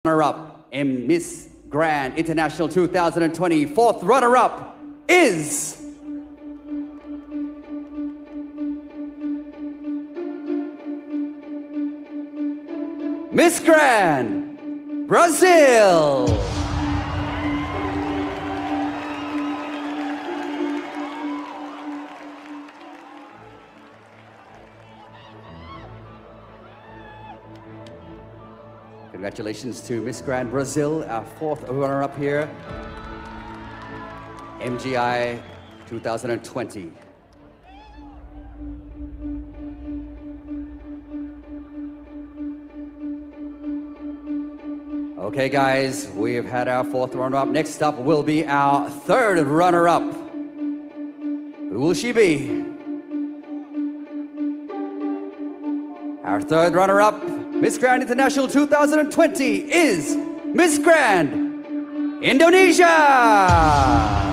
runner-up in Miss Grand International 2020. Fourth runner-up is Miss Grand Brazil. Congratulations to Miss Grand Brazil, our fourth runner-up here, MGI 2020. Okay guys, we've had our fourth runner-up. Next up will be our third runner-up. Who will she be? Our third runner-up, Miss Grand International 2020, is Miss Grand Indonesia!